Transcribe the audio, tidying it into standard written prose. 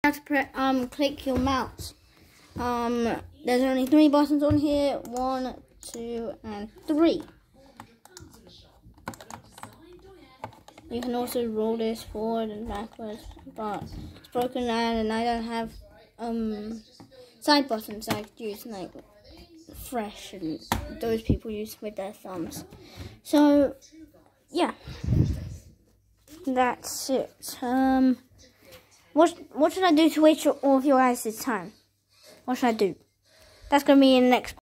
Click your mouse. There's only 3 buttons on here. 1, 2, and 3. You can also roll this forward and backwards, but it's broken and I don't have side buttons I could use, like Fresh and those people use with their thumbs. So yeah, that's it. What should I do to waste all of your guys' time? What should I do? That's gonna be in the next